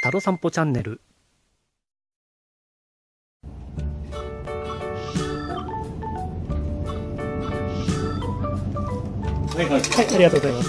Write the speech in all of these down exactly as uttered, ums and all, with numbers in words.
タロ散歩チャンネル。 はいはい、 はい、ありがとうございます。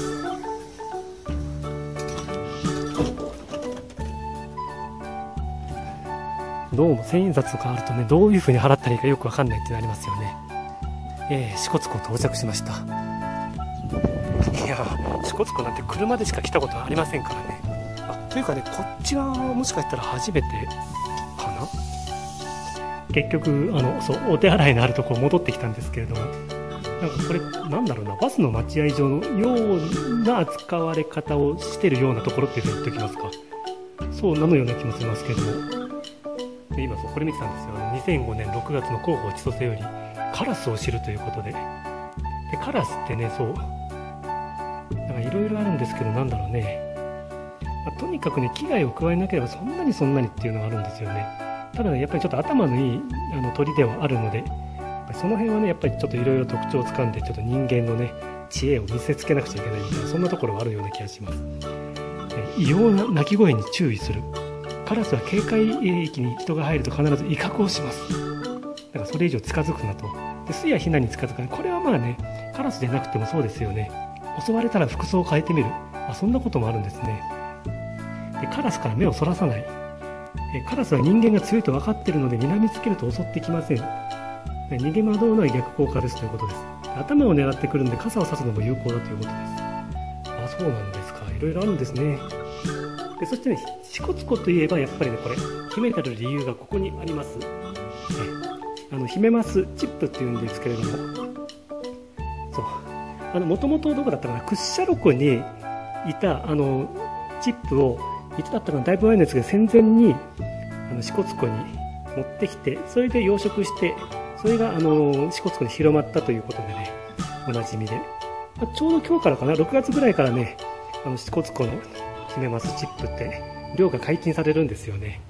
どうも千円札とかあるとね、どういう風に払ったらいいかよくわかんないってなりますよね。えー、支笏湖到着しました。いやー、支笏湖なんて車でしか来たことはありませんからね。あ、というかね、こっち側はもしかしたら初めてかな。結局あのそうお手洗いのあるところ戻ってきたんですけれども、なんかこれなんだろうな、バスの待合所のような扱われ方をしてるようなところっていうふうに言っておきますか。そうなのような気もしますけれども、で今そうこれ見てたんですよ。あのにせんごねんろくがつの広報千歳よりカラスを知るということで、でカラスってね、そうなんかいろいろあるんですけど、なんだろうね、まあ、とにかくね危害を加えなければそんなにそんなにっていうのがあるんですよね。ただね、やっぱりちょっと頭のいいあの鳥ではあるので、その辺はねやっぱりちょっといろいろ特徴をつかんで、ちょっと人間のね知恵を見せつけなくちゃいけないみたいな、そんなところはあるような気がします。異様な鳴き声に注意する。カラスは警戒域に人が入ると必ず威嚇をします。だからそれ以上近づくなと。で巣やヒナに近づかない。これはまあね、カラスじゃなくてもそうですよね。襲われたら服装を変えてみる。あ、そんなこともあるんですね。でカラスから目をそらさない。えカラスは人間が強いと分かっているので、睨みつけると襲ってきません。逃げ惑うのは逆効果ですということです。頭を狙ってくるので傘を差すのも有効だということです。あ、そうなんですか。いろいろあるんですね。でそしてね、支笏湖といえばやっぱりね、これ秘めてる理由がここにあります。あのヒメマスチップっていうんですけれども、そうあのもともとどこだったかな、屈斜路湖にいたあのチップをいつだったかな、だいぶ前のやつが戦前にあの支笏湖に持ってきて、それで養殖して、それがあの支笏湖に広まったということでね、おなじみで、まあ、ちょうど今日からかな、ろくがつぐらいからね、あの支笏湖のヒメマスチップって漁が解禁されるんですよね。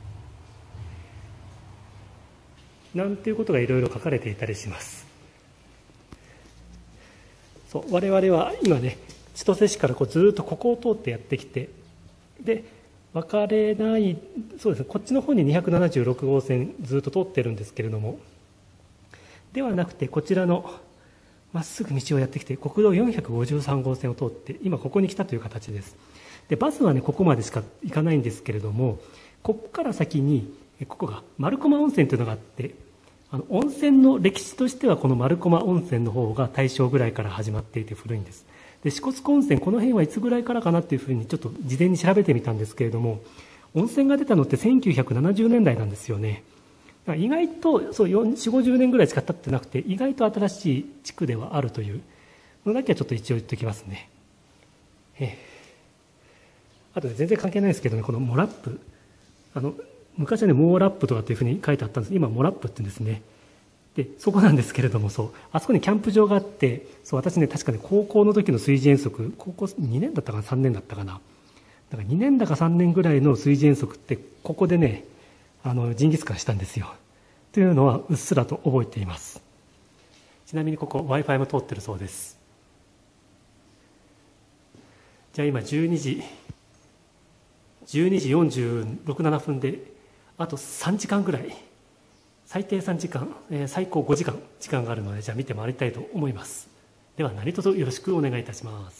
なんていうことがいろいろ書かれていたりします。そう我々は今ね、千歳市からこうずっとここを通ってやってきて、で分かれない、そうですね、こっちの方ににひゃくななじゅうろくごうせんずっと通ってるんですけれども、ではなくてこちらのまっすぐ道をやってきて、国道よんひゃくごじゅうさんごうせんを通って今ここに来たという形です。でバスはねここまでしか行かないんですけれども、ここから先にここが丸駒温泉というのがあって、あの温泉の歴史としてはこの丸駒温泉の方が大正ぐらいから始まっていて古いんです。で支笏湖温泉、この辺はいつぐらいからかなっていうふうにちょっと事前に調べてみたんですけれども、温泉が出たのってせんきゅうひゃくななじゅうねんだいなんですよね。意外とそうよんじゅう、ごじゅうねんぐらいしか経ってなくて、意外と新しい地区ではあるというのだけはちょっと一応言っておきますね。ええあとで全然関係ないですけどね、このモラップ、あの昔はねモーラップとかっていうふうに書いてあったんです。今モラップって言うんですね。でそこなんですけれども、そうあそこにキャンプ場があって、そう私ね確かね高校の時の水事遠足、高校にねんだったかなさんねんだったかな、だからにねんだかさんねんぐらいの水事遠足ってここでね、あのジンギスカンしたんですよというのはうっすらと覚えています。ちなみにここ Wi-Fi も通ってるそうです。じゃあ今じゅうにじじゅうにじよんじゅうろく、ななふんで、あとさんじかんぐらい、最低さんじかん、えー、最高ごじかん時間があるので、じゃあ見て回りたいと思います。では何卒よろしくお願いいたします。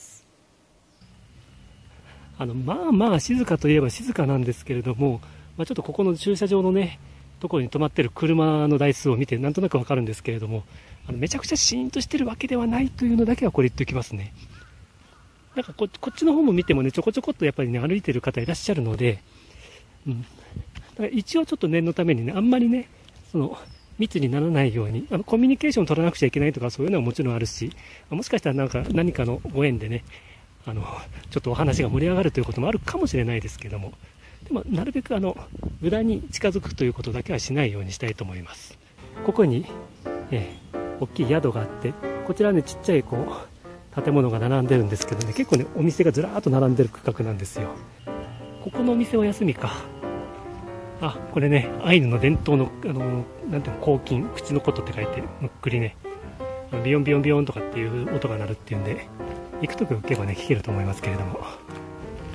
あのまあまあ静かといえば静かなんですけれども、まあ、ちょっとここの駐車場のねところに止まってる車の台数を見てなんとなくわかるんですけれども、あのめちゃくちゃシーンとしてるわけではないというのだけはこれ言っておきますね。なんか こ, こっちの方も見てもね、ちょこちょこっとやっぱりね歩いてる方いらっしゃるので、うん、だから一応ちょっと念のためにね、あんまりねその密にならないように、あのコミュニケーションを取らなくちゃいけないとかそういうのはもちろんあるし、もしかしたらなんか何かのご縁でね、あのちょっとお話が盛り上がるということもあるかもしれないですけども、でもなるべくあの裏に近づくということだけはしないようにしたいと思います。ここに、えー、大きい宿があって、こちらはねちっちゃいこう建物が並んでるんですけどね、結構ねお店がずらーっと並んでる区画なんですよ。ここのお店お休みか。あ、これねアイヌの伝統のあのなんていうの、抗菌、口のことって書いてむっくりね、ビヨンビヨンビヨンとかっていう音が鳴るっていうんで、行くとき行けばね聞けると思いますけれども、え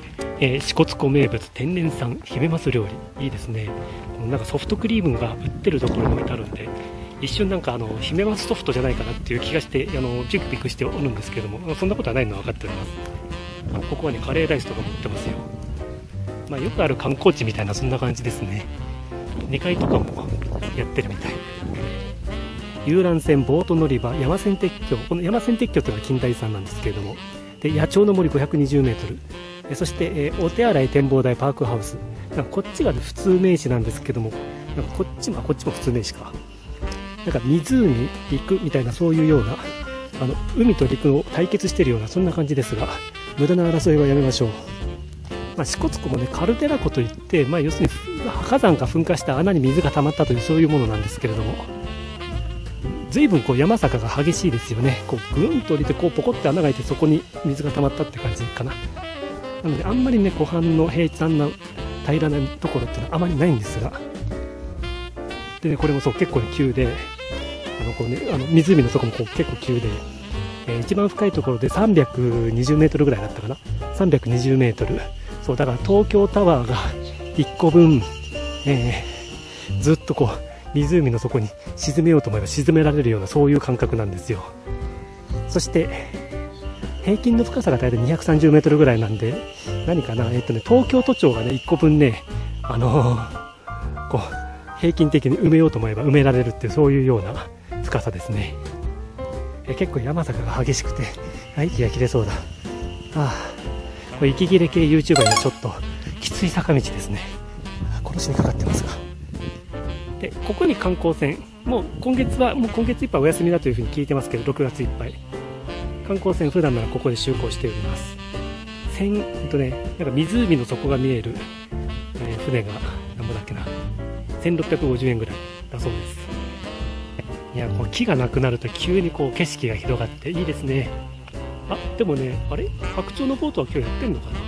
えー、支笏湖名物天然産ヒメマス料理、いいですね。このなんかソフトクリームが売ってるところに置いてあるんで、一瞬なんかあのヒメマスソフトじゃないかなっていう気がしてあのビクビクしておるんですけれども、そんなことはないのは分かっております。あのここはねカレーライスとかも売ってますよ。まあ、よくある観光地みたいなそんな感じですね。にかいとかもやってるみたい。遊覧船ボート乗り場山線鉄橋、この山線鉄橋というのは近代遺産なんですけれども、で野鳥の森ごひゃくにじゅうメートル、えそして、えー、お手洗い展望台パークハウス、なんかこっちが、ね、普通名詞なんですけども、なんかこっちもこっちも普通名詞か、なんか湖陸みたいなそういうようなあの海と陸を対決しているようなそんな感じですが、無駄な争いはやめましょう。まあ、支笏湖もねカルデラ湖といって、まあ、要するに火山が噴火した穴に水が溜まったというそういうものなんですけれども、随分こう山坂が激しいですよね。こうぐんと降りてこうポコって穴が開いてそこに水が溜まったって感じかな。なのであんまりね湖畔の平坦な平らなところっていうのはあまりないんですが、でねこれもそう結構、ね、急で、あのこう、ね、あの湖の底もこう結構急で、えー、一番深いところでさんびゃくにじゅうメートルぐらいだったかな。さんびゃくにじゅうメートル、そうだから東京タワーがいっこぶん、えー、ずっとこう湖の底に沈めようと思えば沈められるようなそういう感覚なんですよ。そして平均の深さが大体にひゃくさんじゅうメートルぐらいなんで、何かな、えっとね東京都庁がねいっこぶんね、あのー、こう平均的に埋めようと思えば埋められるっていうそういうような深さですね。え結構山坂が激しくて息が切れそうだ。ああ、これ息切れ系 YouTuber にはちょっときつい坂道ですね。殺しにかかってますが、でここに観光船、もう今月はもう今月いっぱいお休みだというふうに聞いてますけど、ろくがついっぱい観光船普段ならここで就航しております。船、えっとね、なんか湖の底が見える、えー、船が何ぼだっけな、せんろっぴゃくごじゅうえんぐらいだそうです。いや、こう木がなくなると急にこう景色が広がっていいですね。あ、でもね、あれ白鳥のボートは今日やってんのかな。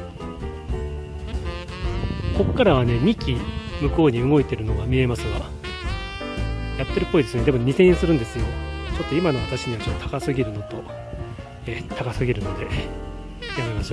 こっからはねにき向こうに動いてるのが見えますが、やってるっぽいですね。でもにせんえんするんですよ。ちょっと今の私にはちょっと高すぎるのと、えー、高すぎるのでやめましょ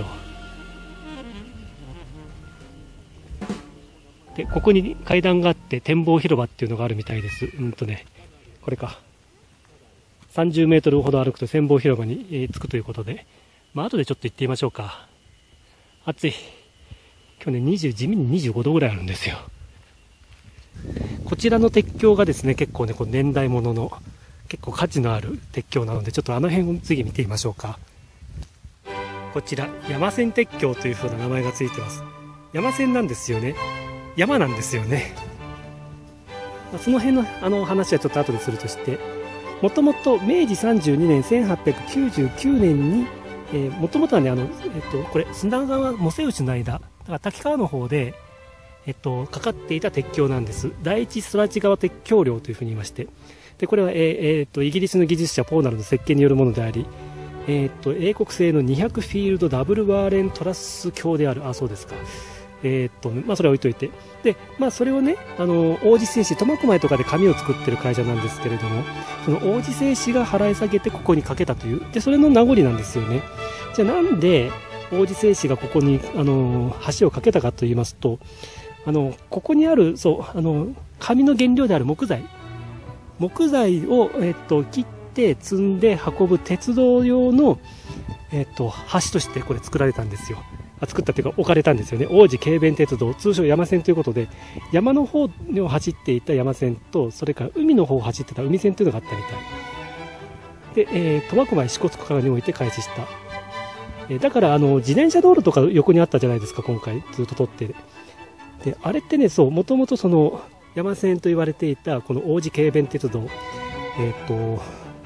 う。でここに階段があって展望広場っていうのがあるみたいです。うんとねこれかさんじゅうメートルほど歩くと展望広場に、えー、着くということで、まあ後でちょっと行ってみましょうか。暑い。今日ねにじゅう地味ににじゅうごどぐらいあるんですよ。こちらの鉄橋がですね結構ねこう年代物の結構価値のある鉄橋なので、ちょっとあの辺を次見てみましょうか。こちら山線鉄橋という風な名前がついてます。山線なんですよね。山なんですよね。その辺のあの話はちょっと後でするとして、もともとめいじさんじゅうにねんせんはっぴゃくきゅうじゅうきゅうねんにもともとはねあの、えっと、これ砂川茂瀬内の間だから滝川の方で、えっと、かかっていた鉄橋なんです。第一空知川鉄橋梁というふうに言いまして、でこれは、えーえー、っとイギリスの技術者ポーナルの設計によるものであり、えー、っと英国製のにひゃくフィールドダブルワーレントラス橋である。あ、そうですか。えーっとまあ、それは置いといて、で、まあ、それをねあの王子製紙苫小牧とかで紙を作ってる会社なんですけれども、その王子製紙が払い下げてここにかけたという、でそれの名残なんですよね。じゃあなんで王子製紙がここにあの橋を架けたかと言いますと、あのここにあるそうあの紙の原料である木材木材を、えっと、切って積んで運ぶ鉄道用の、えっと、橋としてこれ作られたんですよ。あ作ったというか置かれたんですよね。王子軽便鉄道、通称山線ということで、山の方を走っていた山線と、それから海の方を走ってた海線というのがあったみたいで、えー、苫小牧支笏湖からにおいて開始した、えー、だからあの自転車道路とか横にあったじゃないですか。今回ずっと撮ってで、あれってね、そうもともとその山線と言われていたこの王子軽便鉄道、えっ、ー、と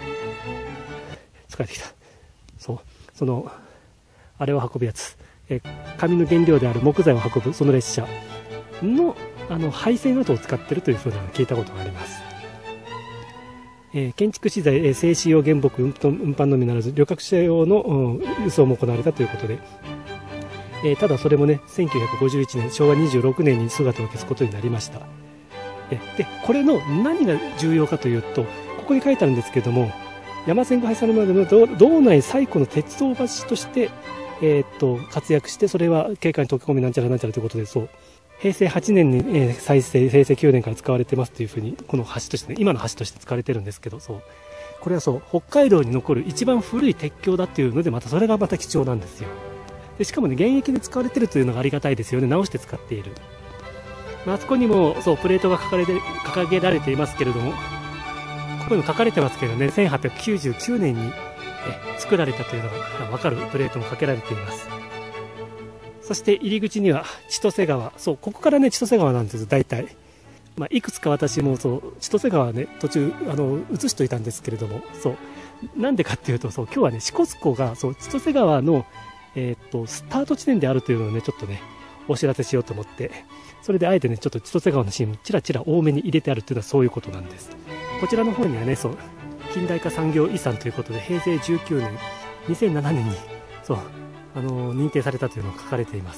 疲れてきた。そうそのあれを運ぶやつ、え紙の原料である木材を運ぶその列車の、あの配線跡を使っているというふうなのを聞いたことがあります。えー、建築資材、えー、製紙用原木運搬のみならず旅客車用の、うん、輸送も行われたということで、えー、ただそれもねせんきゅうひゃくごじゅういちねんしょうわにじゅうろくねんに姿を消すことになりました。でこれの何が重要かというと、ここに書いてあるんですけれども、山線が廃止されるまでの道内最古の鉄道橋として、 えー、っと活躍して、それは景観に溶け込みなんちゃらなんちゃらということで、そう平成はちねんに、えー、再生、平成きゅうねんから使われてますというふうに、この橋として、ね、今の橋として使われてるんですけど、そうこれはそう北海道に残る一番古い鉄橋だっていうので、またそれがまた貴重なんですよ。でしかもね、現役で使われてるというのがありがたいですよね。直して使っている。あそこにもそうプレートが掲げて掲げられていますけれども、ここにも書かれてますけどね、せんはっぴゃくきゅうじゅうきゅうねんにえ作られたというのが分かるプレートもかけられています。そして入り口には千歳川、そうここからね千歳川なんです大体。まあ、いくつか私もそう千歳川ね途中あの映しといたんですけれども、そうなんでかっていうと、そう今日はね支笏湖がそう千歳川の、えー、っとスタート地点であるというのをねちょっとねお知らせしようと思って、それであえてねちょっと千歳川のシーンちらちら多めに入れてあるというのはそういうことなんです。こちらの方にはねそう近代化産業遺産ということで平成じゅうきゅうねんにせんななねんにそうあの認定されたというのが書かれています。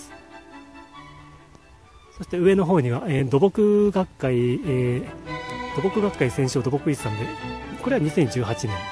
そして上の方には、えー、土木学会、えー、土木学会選奨土木遺産で、これはにせんじゅうはちねん。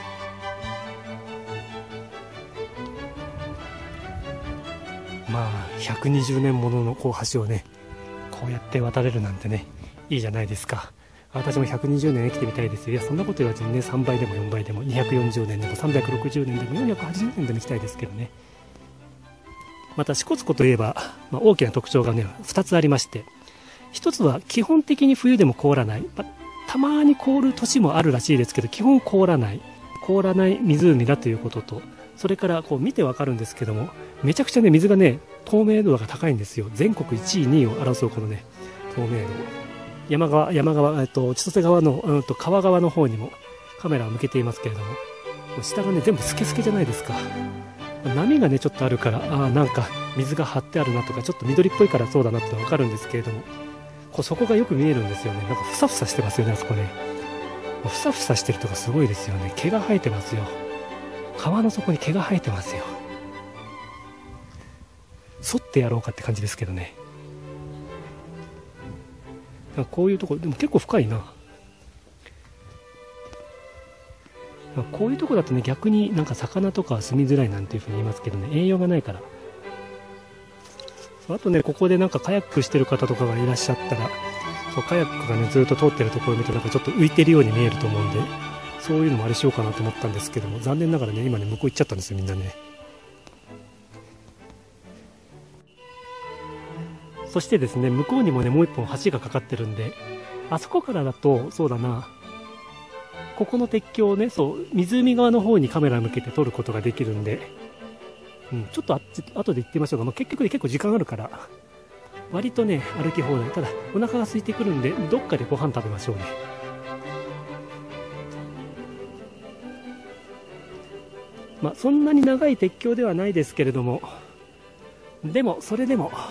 まあひゃくにじゅうねんもののこう橋をねこうやって渡れるなんてねいいじゃないですか。私もひゃくにじゅうねん生きてみたいですよ。いやそんなこと言わずにねさんばいでもよんばいでもにひゃくよんじゅうねんでもさんびゃくろくじゅうねんでもよんひゃくはちじゅうねんでも行きたいですけどね。また支笏湖といえば、まあ、大きな特徴がねふたつありまして、ひとつは基本的に冬でも凍らない、まあ、たまに凍る年もあるらしいですけど基本凍らない凍らない湖だということと、それからこう見てわかるんですけども、めちゃくちゃね水がね透明度が高いんですよ。全国いちいにいを争うこのね透明度。山川山川、えっと、千歳川の、うん、と川側の方にもカメラを向けていますけれども、下がね全部スケスケじゃないですか。波がねちょっとあるから、ああなんか水が張ってあるなとか、ちょっと緑っぽいからそうだなって分かるんですけれども、こうそこがよく見えるんですよね。なんかふさふさしてますよね、あそこね。ふさふさしてるとかすごいですよね。毛が生えてますよ。川の底に毛が生えてますよ。剃ってやろうかって感じですけどね。なんかこういうとこでも結構深いな。こういうとこだとね逆になんか魚とかは住みづらいなんていうふうに言いますけどね、栄養がないから。あとねここでなんかカヤックしてる方とかがいらっしゃったら、そうカヤックがねずっと通ってるところを見てなんかちょっと浮いてるように見えると思うんで、そういうのもあれしようかなと思ったんですけども、残念ながらね今ね向こう行っちゃったんですよみんなね。そしてですね向こうにもねもう一本橋がかかってるんで、あそこからだとそうだな、ここの鉄橋をねそう湖側の方にカメラ向けて撮ることができるんで、うん、ちょっとあっち後で行ってみましょうか。まあ、結局ね結構時間あるから割とね歩き放題。ただお腹が空いてくるんでどっかでご飯食べましょうね。まあそんなに長い鉄橋ではないですけれども、でもそれでも、ね、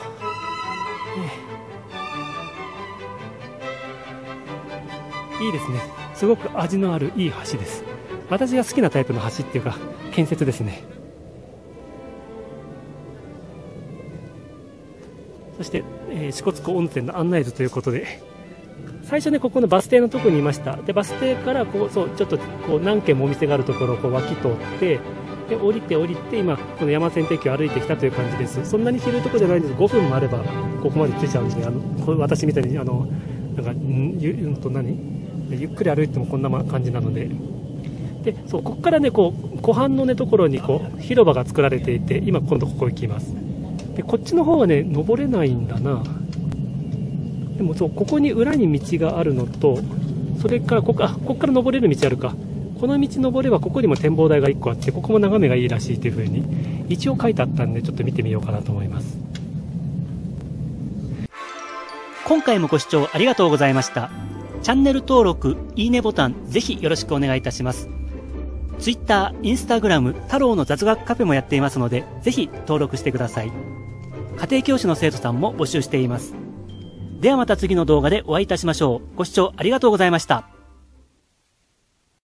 いいですね。すごく味のあるいい橋です。私が好きなタイプの橋っていうか建設ですね。そして、えー、支笏湖温泉の案内図ということで、最初ねここのバス停のところにいました。でバス停からこうそうちょっとこう何軒もお店があるところをこう脇通って、で降りて降りて今この山線鉄橋を歩いてきたという感じです。そんなに広いところじゃないんです。ごふんもあればここまで着いちゃうんで、あのこう私みたいにあのなんかんゆんと何ゆっくり歩いてもこんな感じなので、でそうここからねこう湖畔のねところにこう広場が作られていて、今今度ここ行きます。でこっちの方はね登れないんだな。でもそうここに裏に道があるのと、それからここあここから登れる道あるか。この道登ればここにも展望台がいっこあって、ここも眺めがいいらしいというふうに一応書いてあったんで、ちょっと見てみようかなと思います。 今回もご視聴ありがとうございました。チャンネル登録、いいねボタンぜひよろしくお願いいたします。ツイッター、インスタグラム、太郎の雑学カフェもやっていますので、ぜひ登録してください。家庭教師の生徒さんも募集しています。ではまた次の動画でお会いいたしましょう。ご視聴ありがとうございました。